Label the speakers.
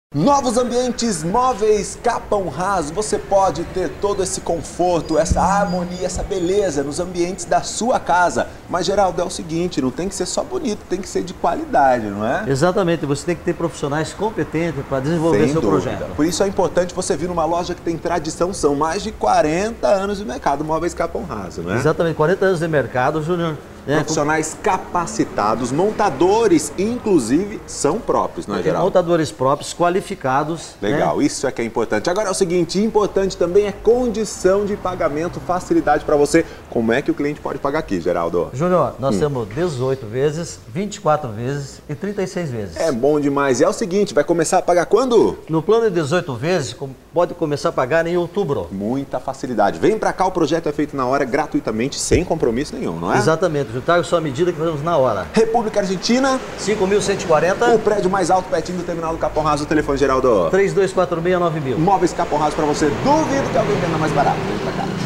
Speaker 1: Novos ambientes móveis Capão Raso, você pode ter todo esse conforto, essa harmonia, essa beleza nos ambientes da sua casa. Mas, Geraldo, é o seguinte, não tem que ser só bonito, tem que ser de qualidade, não é?
Speaker 2: Exatamente, você tem que ter profissionais competentes para desenvolver
Speaker 1: Sem
Speaker 2: seu
Speaker 1: dúvida.
Speaker 2: projeto.
Speaker 1: Por isso é importante você vir numa loja que tem tradição, são mais de 40 anos de mercado móveis Capão Raso, não é?
Speaker 2: Exatamente, 40 anos de mercado, Júnior.
Speaker 1: Profissionais capacitados, montadores, inclusive, são próprios, não é, Geraldo?
Speaker 2: Montadores próprios, qualificados.
Speaker 1: Legal, isso é que é importante. Agora é o seguinte, importante também é condição de pagamento, facilidade para você. Como é que o cliente pode pagar aqui, Geraldo?
Speaker 2: Júnior, nós temos 18 vezes, 24 vezes e 36 vezes.
Speaker 1: É bom demais. E é o seguinte, vai começar a pagar quando?
Speaker 2: No plano de 18 vezes, pode começar a pagar em outubro.
Speaker 1: Muita facilidade. Vem para cá, o projeto é feito na hora, gratuitamente, sem compromisso nenhum, não é?
Speaker 2: Exatamente, traga sua medida que fazemos na hora.
Speaker 1: República Argentina.
Speaker 2: 5.140.
Speaker 1: O prédio mais alto, pertinho do terminal do Capão Raso. O telefone, Geraldo.
Speaker 2: 3246-9000.
Speaker 1: Móveis Capão Raso para você. Duvido que alguém venda mais barato. Vem pra cá.